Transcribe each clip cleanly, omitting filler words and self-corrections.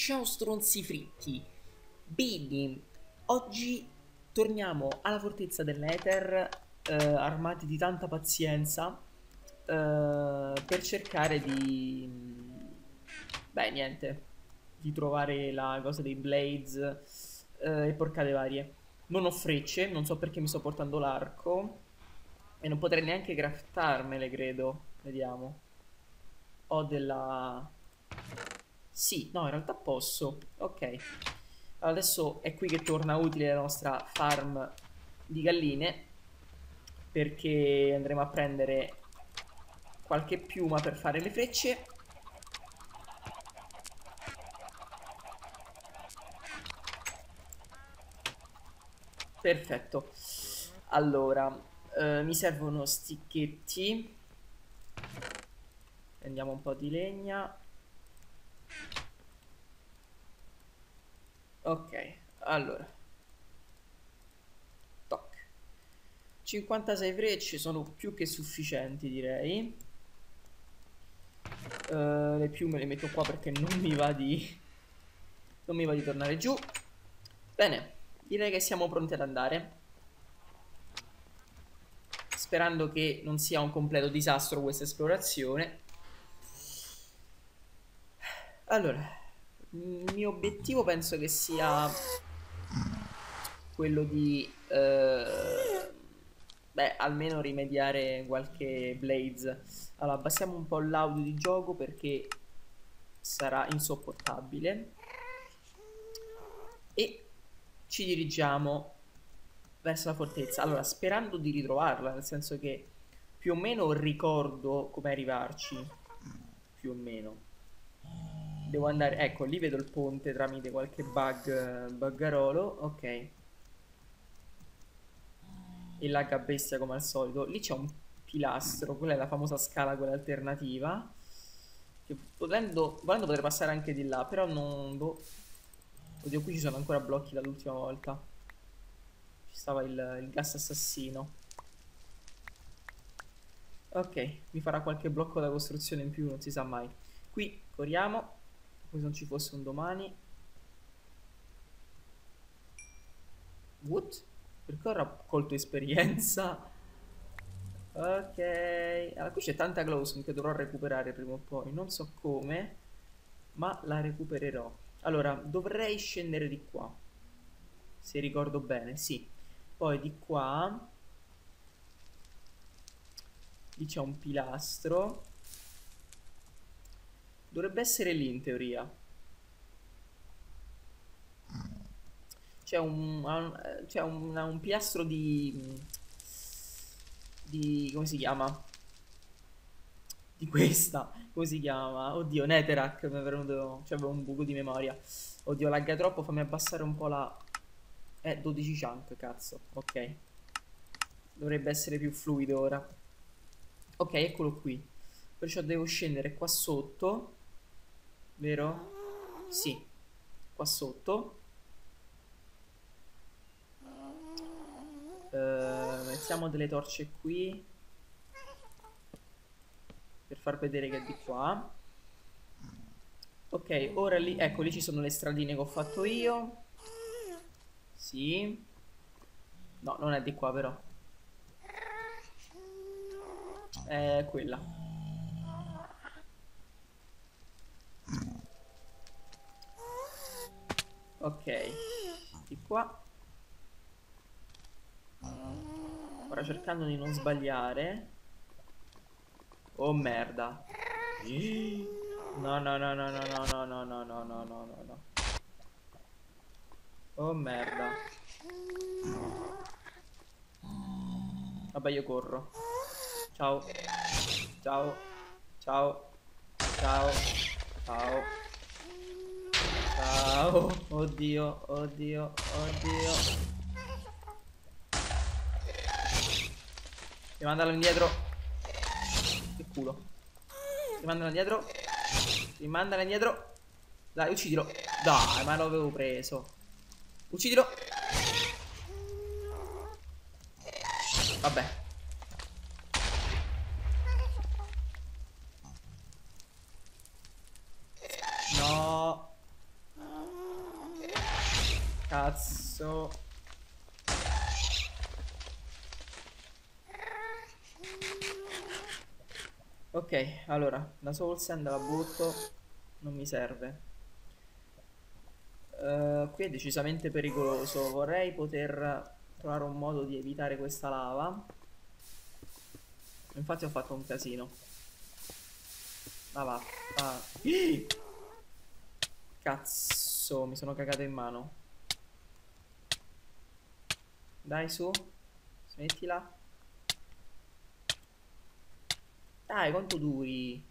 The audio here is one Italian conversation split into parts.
Ciao stronzi fritti. Bene, oggi torniamo alla fortezza dell'Ether, armati di tanta pazienza, per cercare beh, niente, di trovare la cosa dei Blades, e porcate varie. Non ho frecce, non so perché mi sto portando l'arco, e non potrei neanche craftarmele, credo. Vediamo. Ho della... Sì, no, in realtà posso. Ok. Allora, adesso è qui che torna utile la nostra farm di galline, perché andremo a prendere qualche piuma per fare le frecce. Perfetto. Allora, mi servono sticchetti. Prendiamo un po' di legna. Ok, allora. Toc. 56 frecce sono più che sufficienti, direi. Le piume le metto qua perché non mi va di tornare giù. Bene, direi che siamo pronti ad andare. Sperando che non sia un completo disastro questa esplorazione. Allora, il mio obiettivo penso che sia quello di beh, almeno rimediare qualche Blaze. Allora, abbassiamo un po' l'audio di gioco perché sarà insopportabile. E ci dirigiamo verso la fortezza. Allora, sperando di ritrovarla, nel senso che più o meno ricordo come arrivarci. Più o meno. Devo andare... Ecco, lì vedo il ponte tramite qualche buggarolo. Ok. E lagga bestia come al solito. Lì c'è un pilastro, quella è la famosa scala, quella alternativa. Che volendo potrei passare anche di là, però non... Boh. Oddio, qui ci sono ancora blocchi dall'ultima volta. Ci stava il gas assassino. Ok, mi farà qualche blocco da costruzione in più, non si sa mai. Qui corriamo, come se non ci fosse un domani. What? Perché ho raccolto esperienza? Ok, allora qui c'è tanta glowstone che dovrò recuperare prima o poi, non so come, ma la recupererò. Allora, dovrei scendere di qua, se ricordo bene, sì. Poi di qua, lì c'è un pilastro, dovrebbe essere lì in teoria. C'è un pilastro come si chiama? Di questa, come si chiama? Oddio, Netherrack, mi è venuto, cioè avevo un buco di memoria. Oddio, lagga troppo, fammi abbassare un po' la... 12 chunk, cazzo, ok. Dovrebbe essere più fluido ora. Ok, eccolo qui. Perciò devo scendere qua sotto, vero? Sì, qua sotto. Mettiamo delle torce qui per far vedere che è di qua. Ok, ora lì, ecco, lì ci sono le stradine che ho fatto io. Sì. No, non è di qua però. È quella. Ok. Di qua. Ora cercando di non sbagliare. Oh merda. No, no, no, no, no, no, no, no, no, no, no, no, no, no. Oh merda. Vabbè, io corro. Ciao. Ciao. Ciao. Ciao. Ciao. Ciao. Oddio, oddio, oddio. Rimandalo indietro. Che culo. Rimandalo indietro. Rimandalo indietro. Dai, uccidilo. Dai, ma l'avevo preso. Uccidilo. Vabbè. No. Cazzo. Ok, allora, la soul sand la butto. Non mi serve. Qui è decisamente pericoloso. Vorrei poter trovare un modo di evitare questa lava. Infatti ho fatto un casino. Ah va. Ah. Cazzo, mi sono cagato in mano. Dai su. Smettila. Dai, quanto duri?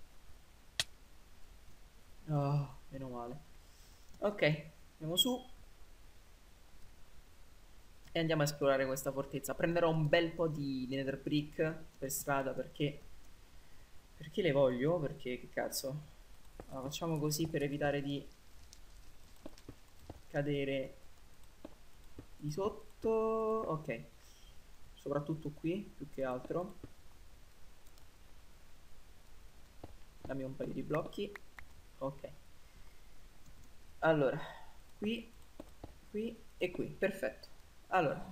Oh, meno male. Ok, andiamo su e andiamo a esplorare questa fortezza. Prenderò un bel po' di nether brick per strada perché le voglio? Perché che cazzo? Allora, facciamo così per evitare di cadere di sotto. Ok, soprattutto qui più che altro. Dammi un paio di blocchi. Ok. Allora, qui, qui e qui. Perfetto. Allora,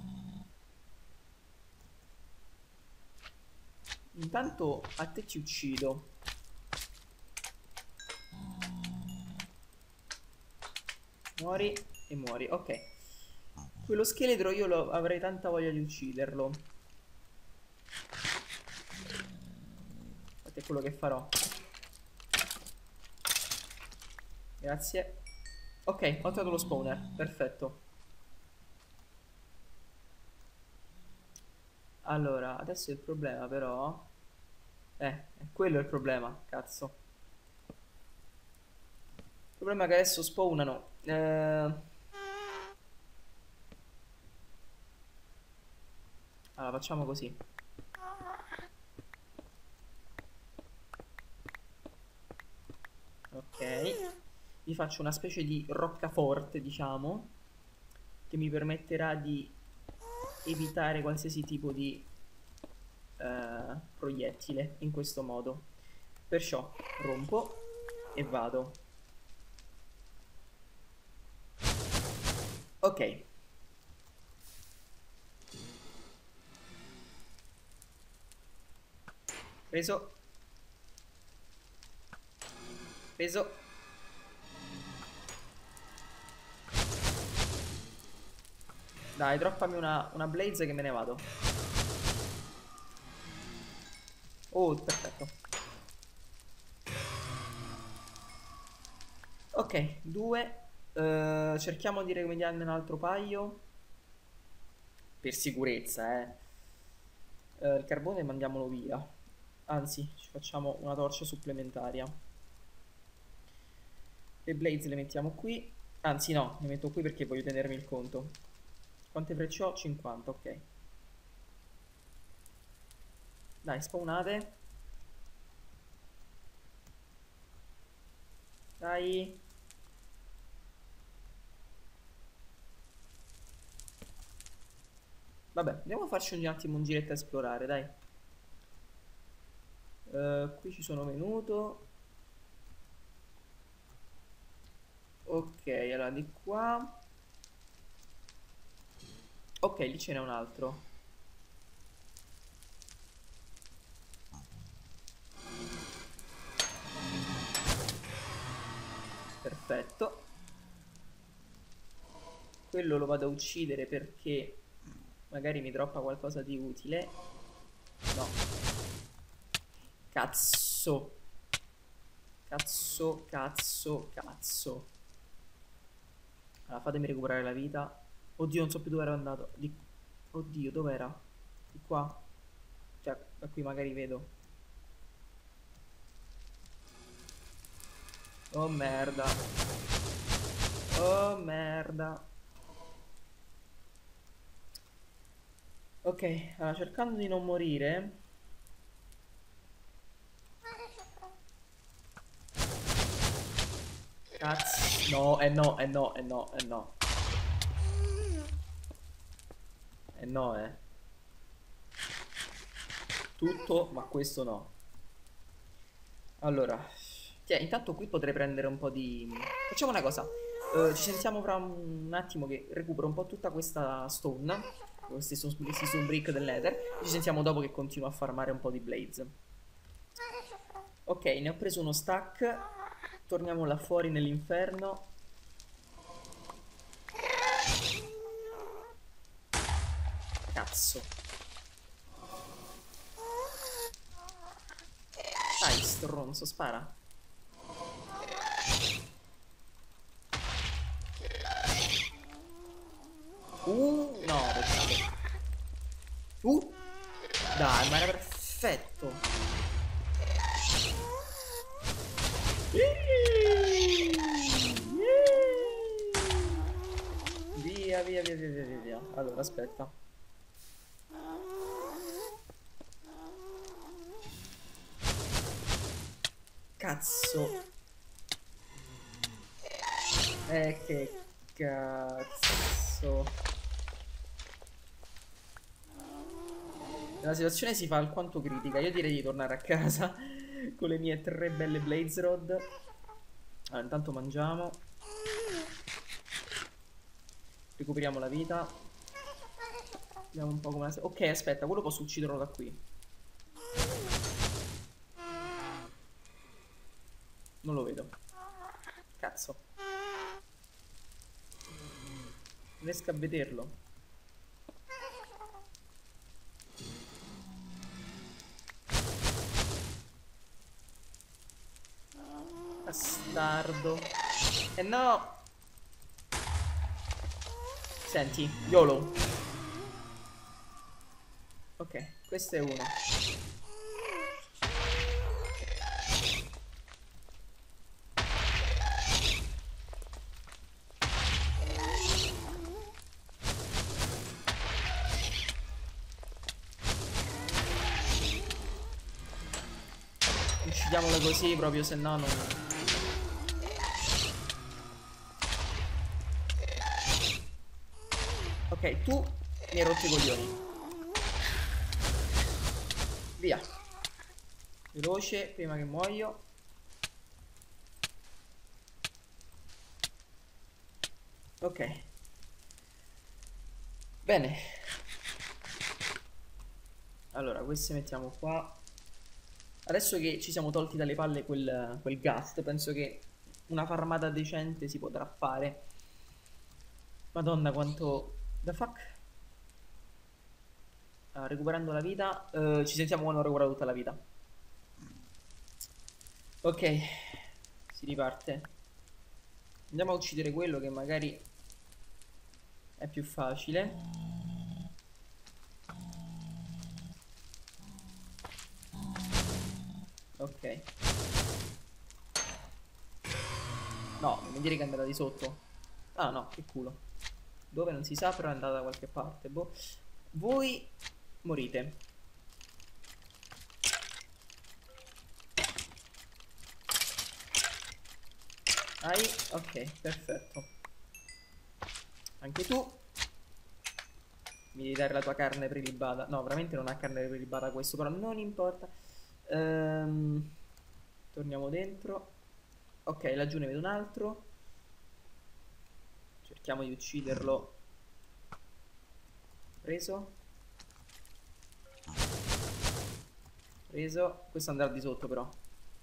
intanto a te ti uccido. Muori e muori. Ok. Quello scheletro io avrei tanta voglia di ucciderlo. Infatti è quello che farò. Grazie. Ok, ho trovato lo spawner. Perfetto. Allora, adesso il problema però... è quello il problema, cazzo. Il problema è che adesso spawnano. Allora, facciamo così. Ok. Vi faccio una specie di roccaforte, diciamo, che mi permetterà di evitare qualsiasi tipo di proiettile in questo modo. Perciò rompo e vado. Ok. Preso. Preso. Dai, droppami una blaze che me ne vado. Oh, perfetto. Ok, due. Cerchiamo di rimediarne un altro paio. Per sicurezza, eh. Il carbone mandiamolo via. Anzi, ci facciamo una torcia supplementaria. Le blaze le mettiamo qui. Anzi no, le metto qui perché voglio tenermi il conto. Quante frecce ho? 50, ok. Dai, spawnate. Dai. Vabbè, andiamo a farci un attimo un giretto a esplorare, dai. Qui ci sono venuto. Ok, allora di qua. Ok, lì ce n'è un altro. Perfetto. Quello lo vado a uccidere perché magari mi droppa qualcosa di utile. No. Cazzo. Cazzo, cazzo, cazzo. Allora, fatemi recuperare la vita. Oddio, non so più dove ero andato. Oddio, dov'era? Di qua. Cioè, da qui magari vedo. Oh merda. Oh merda. Ok, allora, cercando di non morire. Cazzo. No, no, no, no, no. No, Tutto, ma questo no. Allora, intanto qui potrei prendere un po' di... Facciamo una cosa. Ci sentiamo fra un attimo che recupero un po' tutta questa stone, questi stone brick del Nether. Ci sentiamo dopo che continuo a farmare un po' di blades. Ok, ne ho preso uno stack. Torniamo là fuori nell'inferno. Cazzo. Dai, stronzo, spara. No, peccato. Dai, ma era perfetto. Via, via, via, via, via, via, via. Allora, aspetta. Cazzo. Che cazzo. La situazione si fa alquanto critica. Io direi di tornare a casa con le mie 3 belle Blaze Rod. Allora, intanto mangiamo. Recuperiamo la vita. Vediamo un po' come la... Ok, aspetta, quello posso ucciderlo da qui. Non lo vedo. Cazzo. Non riesco a vederlo. Bastardo. No! Senti, YOLO. Ok, questo è uno. Uccidiamolo così proprio, se no non... Ok, tu mi hai rotto i coglioni. Via. Veloce, prima che muoio. Ok. Bene. Allora, queste mettiamo qua. Adesso che ci siamo tolti dalle palle quel ghast, penso che una farmata decente si potrà fare. Madonna, quanto... The fuck? Recuperando la vita. Ci sentiamo quando ho recuperato tutta la vita. Ok. Si riparte. Andiamo a uccidere quello che magari è più facile. Ok. No, non mi dire che è andata di sotto. Ah no, che culo. Dove non si sa, però è andata da qualche parte. Boh. Voi morite. Hai? Ok, perfetto. Anche tu. Mi devi dare la tua carne prelibata. No, veramente non ha carne prelibata questo, però non importa. Ehm, Torniamo dentro. Ok, laggiù ne vedo un altro. Cerchiamo di ucciderlo. Preso. Preso. Questo andrà di sotto però.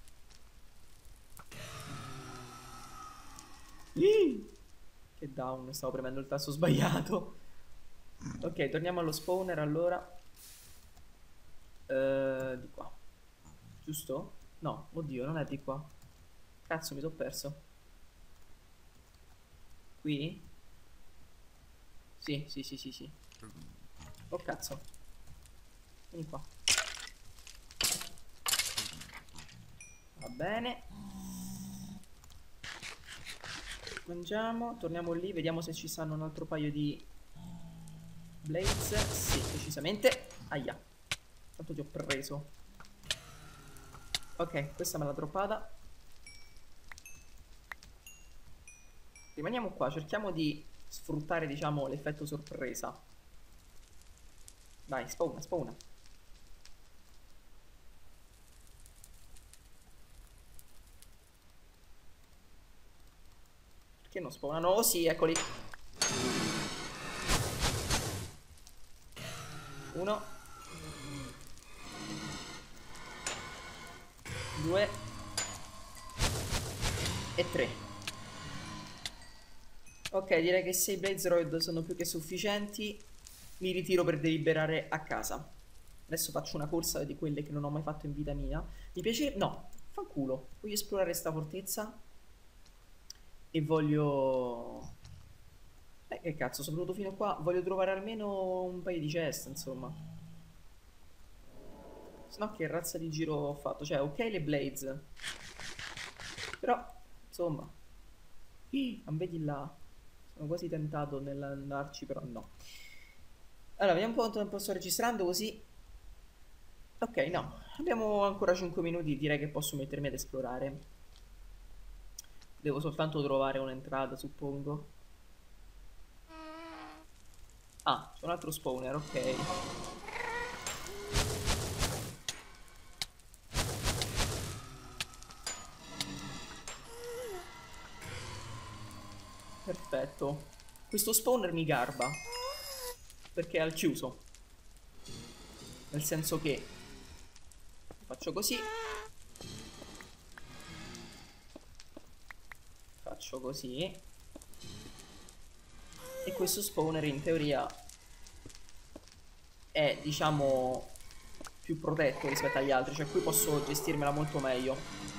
Che down, stavo premendo il tasto sbagliato. Ok, torniamo allo spawner allora. Di qua. Giusto? No, oddio, non è di qua. Cazzo, mi sono perso. Qui? Sì, sì, sì, sì, sì. Oh cazzo. Vieni qua. Va bene. Mangiamo, torniamo lì, vediamo se ci stanno un altro paio di blades. Sì, decisamente. Aia. Tanto ti ho preso. Ok, questa me l'ha droppata. Rimaniamo qua, cerchiamo di sfruttare, diciamo, l'effetto sorpresa. Vai, spawna, spawna. Perché non spawnano? Oh sì, eccoli. Uno. Due. E tre. Ok, direi che 6 Blaze Roid sono più che sufficienti. Mi ritiro per deliberare a casa. Adesso faccio una corsa di quelle che non ho mai fatto in vita mia. Mi piace... No, fanculo. Voglio esplorare sta fortezza. E voglio... che cazzo, sono venuto fino a qua. Voglio trovare almeno un paio di chest, insomma. Se no che razza di giro ho fatto? Cioè, ok le Blades. Però, insomma... non vedi là. Sono quasi tentato nell'andarci, però no. Allora, vediamo un po' quanto tempo sto registrando così. Ok, no. Abbiamo ancora 5 minuti, direi che posso mettermi ad esplorare. Devo soltanto trovare un'entrata, suppongo. Ah, c'è un altro spawner, ok. Perfetto. Questo spawner mi garba. Perché è al chiuso. Nel senso che faccio così. Faccio così. E questo spawner in teoria è, diciamo, più protetto rispetto agli altri. Cioè qui posso gestirmela molto meglio.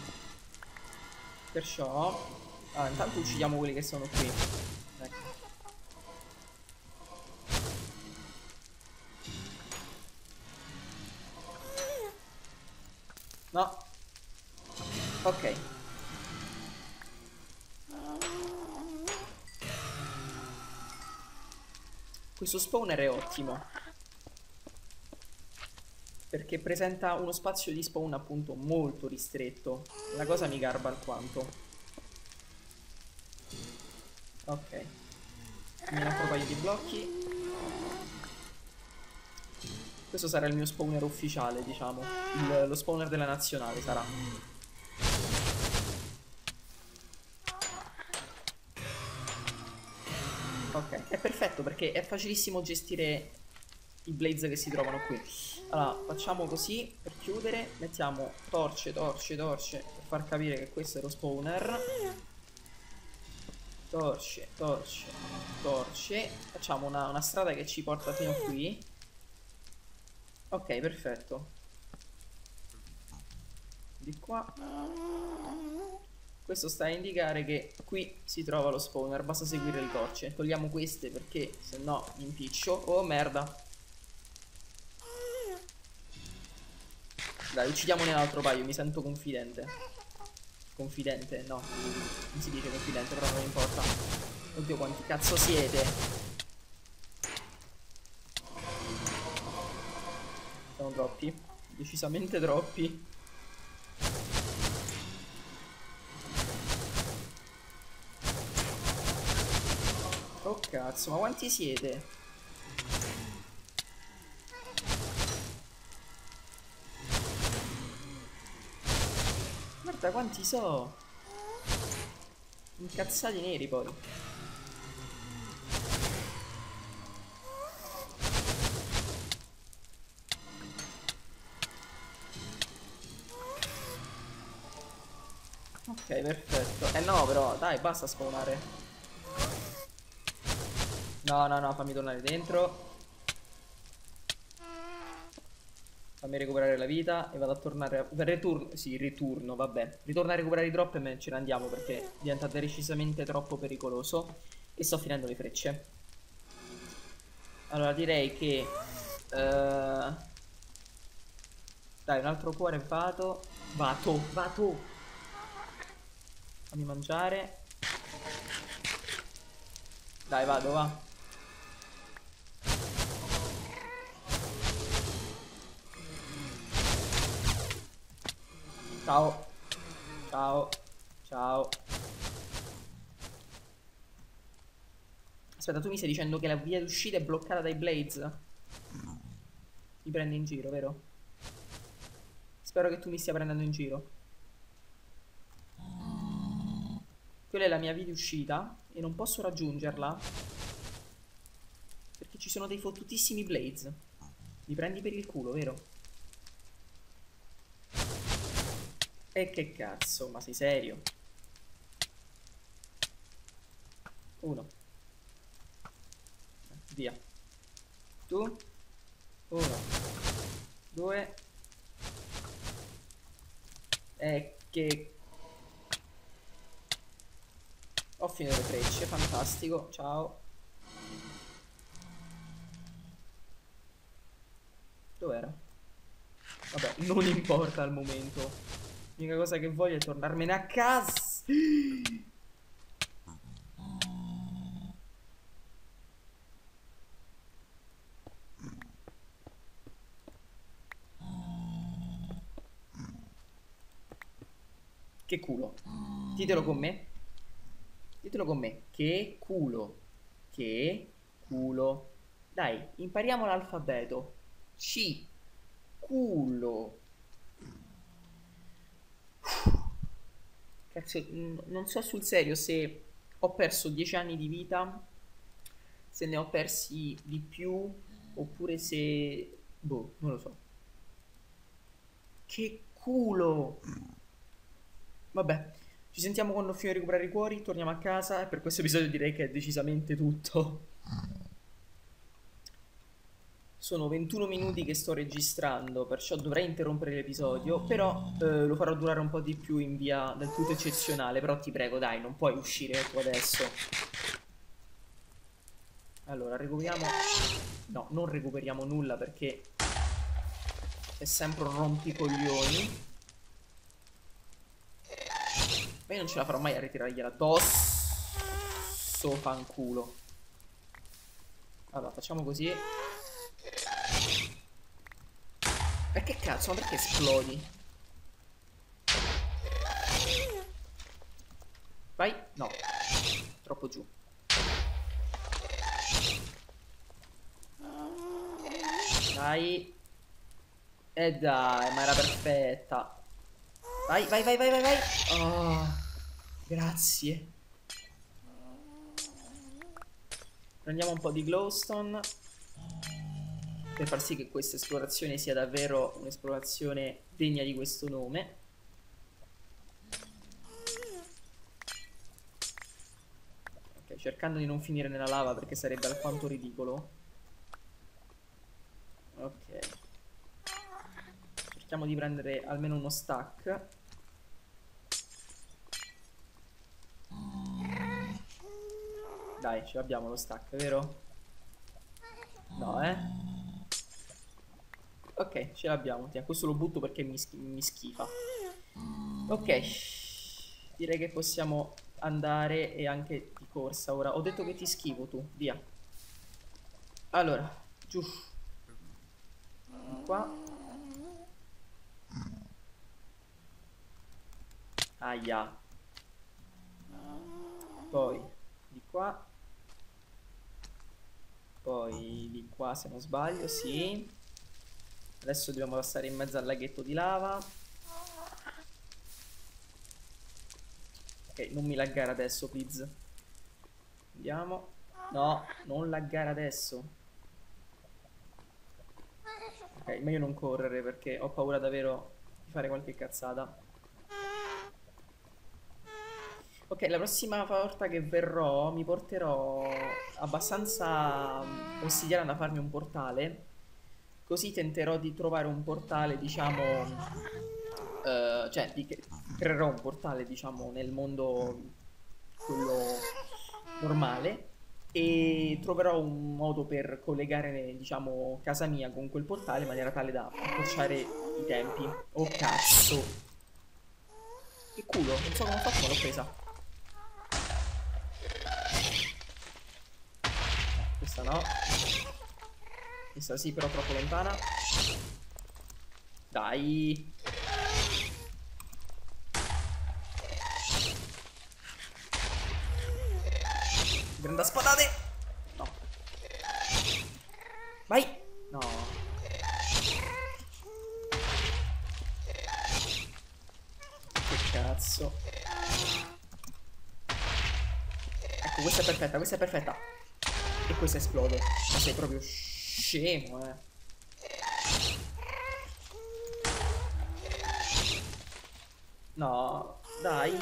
Perciò... Ah, intanto uccidiamo quelli che sono qui. Ecco. No. Ok. Questo spawner è ottimo perché presenta uno spazio di spawn appunto molto ristretto. La cosa mi garba alquanto. Ok. Un altro paio di blocchi. Questo sarà il mio spawner ufficiale, diciamo. Lo spawner della nazionale sarà. Ok, è perfetto perché è facilissimo gestire i blaze che si trovano qui. Allora, facciamo così per chiudere. Mettiamo torce, torce, torce per far capire che questo è lo spawner. Torce, torce, torce. Facciamo una strada che ci porta fino a qui. Ok, perfetto. Di qua. Questo sta a indicare che qui si trova lo spawner. Basta seguire le torce. Togliamo queste perché se no mi impiccio. Oh merda. Dai, uccidiamone un altro paio. Mi sento confidente. Confidente, no. Non si dice confidente, però non importa. Oddio, quanti cazzo siete? Sono troppi. Decisamente troppi. Oh cazzo, ma quanti siete? Guarda quanti so. Incazzati neri poi. Ok, perfetto. Eh no, però, dai, basta spawnare. No, no, no, fammi tornare dentro. Fammi recuperare la vita e vado a tornare a... Riturno, sì, riturno, vabbè. Ritorno a recuperare i drop e ce ne andiamo perché diventa decisamente troppo pericoloso. E sto finendo le frecce. Allora, direi che... dai, un altro cuore vado. Vado. Fammi mangiare. Dai, vado, va. Ciao. Ciao. Ciao. Aspetta, tu mi stai dicendo che la via d'uscita è bloccata dai Blades? Mi prendi in giro, vero? Spero che tu mi stia prendendo in giro. Quella è la mia via di uscita e non posso raggiungerla perché ci sono dei fottutissimi Blades. Mi prendi per il culo, vero? E che cazzo, ma sei serio? Uno. Via. Tu. Uno. Due. E che... Ho finito le frecce, fantastico, ciao. Dov'era? Vabbè, non importa al momento. L'unica cosa che voglio è tornarmene a casa. Che culo. Ditelo con me. Ditelo con me. Che culo. Che culo. Dai, impariamo l'alfabeto. C. Culo. Cazzo, non so sul serio se ho perso 10 anni di vita, se ne ho persi di più, oppure se... Boh, non lo so. Che culo! Vabbè, ci sentiamo quando ho finito di recuperare i cuori, torniamo a casa e per questo episodio direi che è decisamente tutto. Sono 21 minuti che sto registrando, perciò dovrei interrompere l'episodio, però lo farò durare un po' di più in via del tutto eccezionale, però ti prego, dai, non puoi uscire tu adesso. Allora, recuperiamo... No, non recuperiamo nulla perché è sempre un rompicoglioni. Ma io non ce la farò mai a ritirargliela addosso, fanculo. Allora, facciamo così. E che cazzo, ma perché esplodi? Vai, no. Troppo giù. Dai. E dai, ma era perfetta. Vai, vai, vai, vai, vai, vai. Oh, grazie. Prendiamo un po' di glowstone per far sì che questa esplorazione sia davvero un'esplorazione degna di questo nome. Ok, cercando di non finire nella lava perché sarebbe alquanto ridicolo. Ok. Cerchiamo di prendere almeno uno stack. Dai, ce l'abbiamo lo stack, vero? No, Ok, ce l'abbiamo. Questo lo butto perché mi schifa. Ok, direi che possiamo andare e anche di corsa ora. Ho detto che ti schifo tu, via. Allora, giù. Di qua. Aia. Poi di qua. Poi di qua se non sbaglio, sì. Adesso dobbiamo passare in mezzo al laghetto di lava. Ok, non mi laggare adesso, please. Andiamo. No, non laggare adesso. Ok, meglio non correre perché ho paura davvero di fare qualche cazzata. Ok, la prossima volta che verrò mi porterò abbastanza ossidiana da farmi un portale. Così tenterò di trovare un portale, diciamo, creerò un portale, diciamo, nel mondo quello normale e troverò un modo per collegare, diciamo, casa mia con quel portale in maniera tale da accorciare i tempi. Oh cazzo! Che culo, non so come ho fatto ma l'ho presa. Questa no. Questa sì, però troppo lontana. Dai. Grande spadate. No. Vai. No. Che cazzo. Ecco, questa è perfetta, questa è perfetta. E questa esplode. Ma sei proprio scemo, eh. No, dai.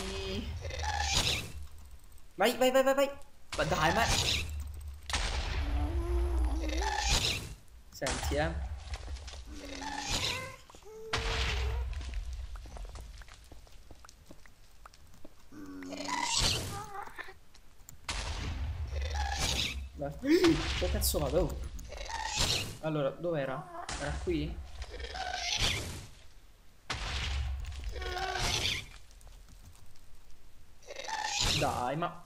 Vai, vai, vai, vai, vai. Ma dai, ma... Senti, Vai. Dove cazzo vado? Oh. Allora, dov'era? Era qui? Dai, ma...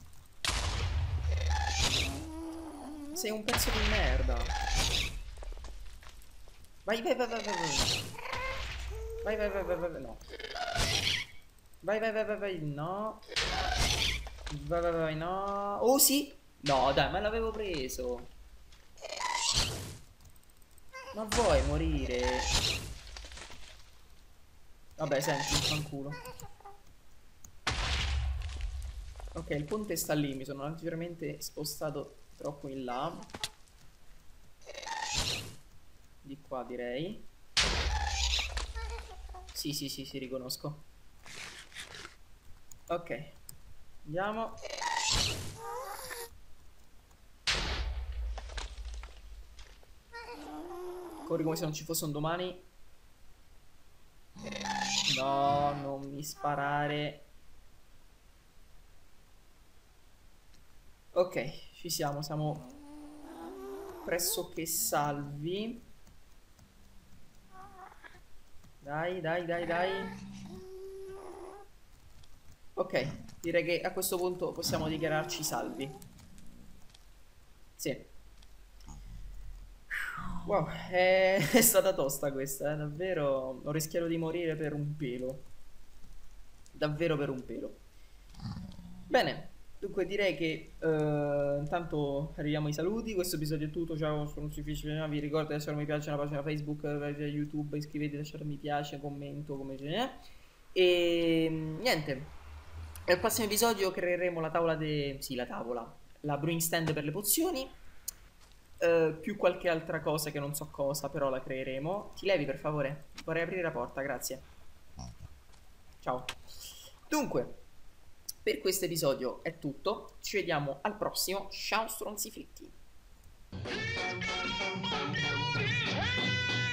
Sei un pezzo di merda. Vai, vai, vai, vai, vai, vai. Vai, vai, vai, vai, vai, no. Vai, vai, vai, vai, vai, no. Vai, vai, vai, no. Oh, sì. No, dai, ma l'avevo preso. Ma vuoi morire? Vabbè, senti, fanculo. Ok, il ponte sta lì, mi sono leggermente spostato troppo in là. Di qua, direi. Sì, sì, sì, sì, riconosco. Ok, andiamo. Corri come se non ci fosse un domani. No, non mi sparare. Ok, ci siamo pressoché salvi. Dai, dai, dai, dai. Ok, direi che a questo punto possiamo dichiararci salvi. Sì. Wow, è stata tosta questa, davvero. Ho rischiato di morire per un pelo. Davvero per un pelo. Bene, dunque direi che intanto arriviamo ai saluti. Questo episodio è tutto. Ciao, sono Cificina. Vi ricordo di lasciare un mi piace alla pagina Facebook, YouTube. Iscrivetevi, lasciate un mi piace, commento, come ce n'è. E niente. Nel prossimo episodio creeremo la tavola sì, la tavola. La brewing stand per le pozioni. Più qualche altra cosa che non so cosa, però la creeremo. Ti levi per favore? Vorrei aprire la porta, grazie. Ciao. Dunque, per questo episodio è tutto. Ci vediamo al prossimo. Ciao stronzi fritti.